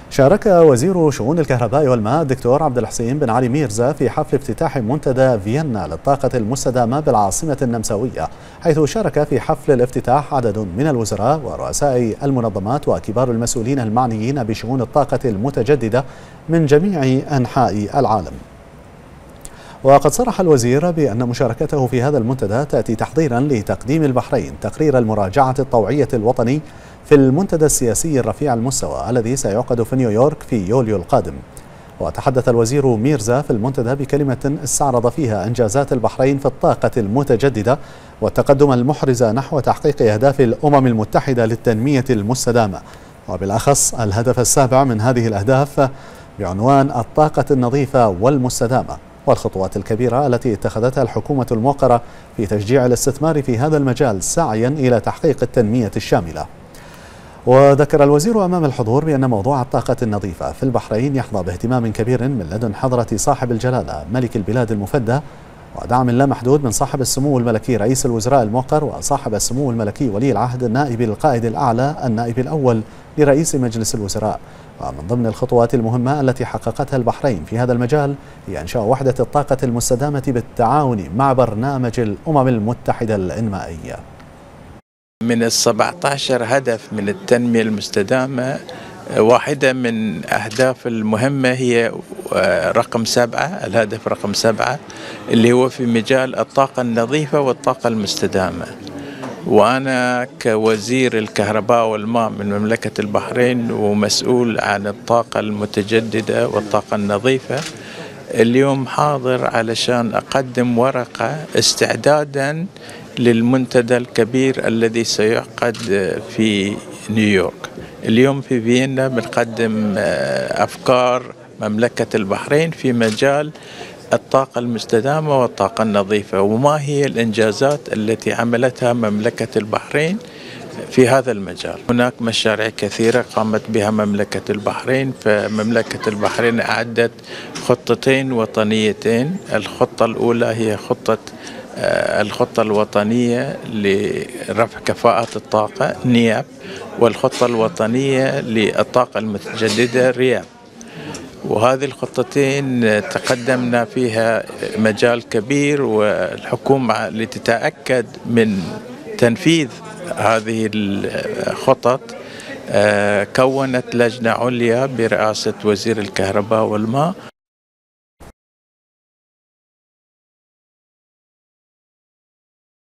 شارك وزير شؤون الكهرباء والماء الدكتور عبد الحسين بن علي ميرزا في حفل افتتاح منتدى فيينا للطاقة المستدامة بالعاصمة النمساوية، حيث شارك في حفل الافتتاح عدد من الوزراء ورؤساء المنظمات وكبار المسؤولين المعنيين بشؤون الطاقة المتجددة من جميع أنحاء العالم. وقد صرح الوزير بأن مشاركته في هذا المنتدى تأتي تحضيرا لتقديم البحرين تقرير المراجعة الطوعية الوطني في المنتدى السياسي الرفيع المستوى الذي سيعقد في نيويورك في يوليو القادم. وتحدث الوزير ميرزا في المنتدى بكلمة استعرض فيها إنجازات البحرين في الطاقة المتجددة والتقدم المحرز نحو تحقيق أهداف الأمم المتحدة للتنمية المستدامة، وبالأخص الهدف السابع من هذه الأهداف بعنوان الطاقة النظيفة والمستدامة، والخطوات الكبيرة التي اتخذتها الحكومة الموقرة في تشجيع الاستثمار في هذا المجال سعيا إلى تحقيق التنمية الشاملة. وذكر الوزير أمام الحضور بأن موضوع الطاقة النظيفة في البحرين يحظى باهتمام كبير من لدن حضرة صاحب الجلالة ملك البلاد المفدى، ودعم لا محدود من صاحب السمو الملكي رئيس الوزراء الموقر، وصاحب السمو الملكي ولي العهد النائب القائد الأعلى النائب الأول لرئيس مجلس الوزراء. ومن ضمن الخطوات المهمة التي حققتها البحرين في هذا المجال هي إنشاء وحدة الطاقة المستدامة بالتعاون مع برنامج الأمم المتحدة الإنمائية. من 17 هدف من التنمية المستدامة، واحدة من أهداف المهمة هي رقم 7، الهدف رقم 7 اللي هو في مجال الطاقة النظيفة والطاقة المستدامة. وأنا كوزير الكهرباء والماء من مملكة البحرين ومسؤول عن الطاقة المتجددة والطاقة النظيفة، اليوم حاضر علشان أقدم ورقة استعدادا للمنتدى الكبير الذي سيعقد في نيويورك. اليوم في فيينا بنقدم أفكار مملكة البحرين في مجال الطاقة المستدامة والطاقة النظيفة، وما هي الإنجازات التي عملتها مملكة البحرين في هذا المجال. هناك مشاريع كثيرة قامت بها مملكة البحرين، فمملكة البحرين أعدت خطتين وطنيتين. الخطة الأولى هي الخطة الوطنية لرفع كفاءة الطاقة نياب، والخطة الوطنية للطاقة المتجددة رياب. وهذه الخطتين تقدمنا فيها مجال كبير، والحكومة لتتأكد من تنفيذ هذه الخطط كونت لجنة عليا برئاسة وزير الكهرباء والماء